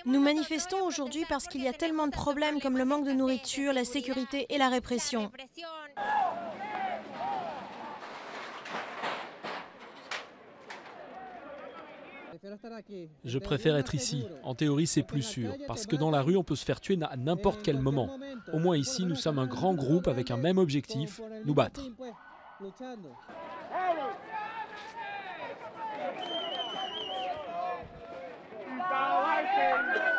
Nous manifestons aujourd'hui parce qu'il y a tellement de problèmes comme le manque de nourriture, la sécurité et la répression. Je préfère être ici. En théorie, c'est plus sûr. Parce que dans la rue, on peut se faire tuer à n'importe quel moment. Au moins ici, nous sommes un grand groupe avec un même objectif, nous battre. Itaú,